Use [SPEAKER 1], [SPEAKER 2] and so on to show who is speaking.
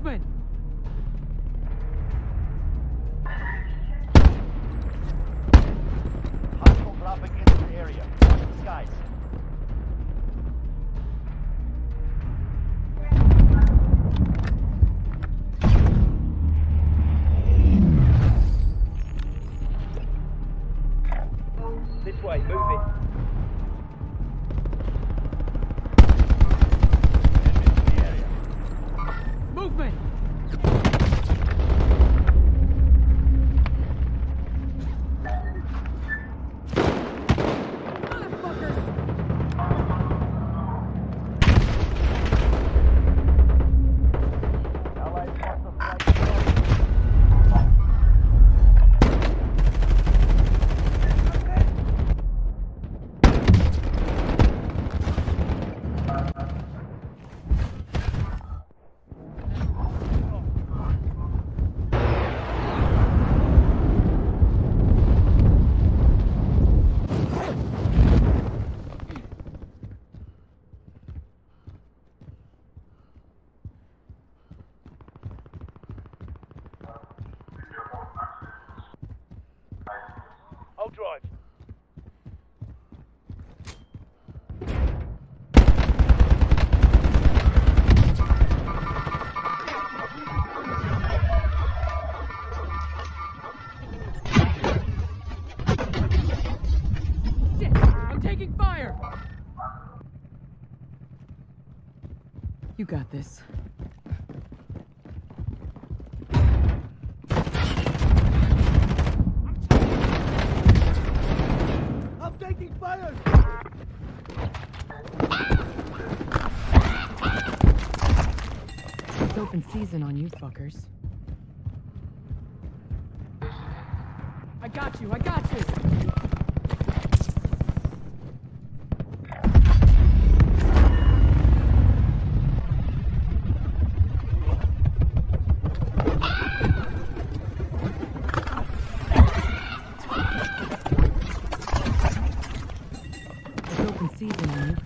[SPEAKER 1] Movement!
[SPEAKER 2] Hostile dropping into the area. Watch the skies. This way, move it.
[SPEAKER 1] Movement!
[SPEAKER 2] I'll drive.
[SPEAKER 1] I'm taking fire! You got this.
[SPEAKER 2] I'm taking fire!
[SPEAKER 1] It's open season on you fuckers. I got you, I got you! It's open season on you